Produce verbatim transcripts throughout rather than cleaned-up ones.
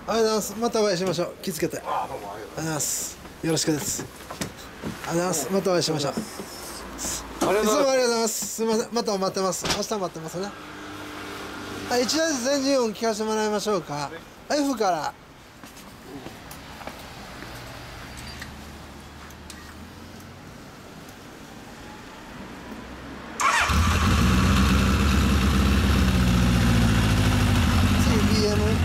ありがとうございます。またお会いしましょう。気付けて。ありがとうございます。よろしくです。ありがとうございます。またお会いしましょう。いつもありがとうございます。すみません。また待ってます。明日待ってますね。はい、一度ずつ全人音聞かせてもらいましょうか。F から。次 ビーエム。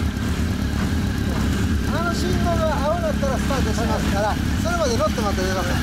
信号が青だったらスタートしますから、それまで乗って待ってください。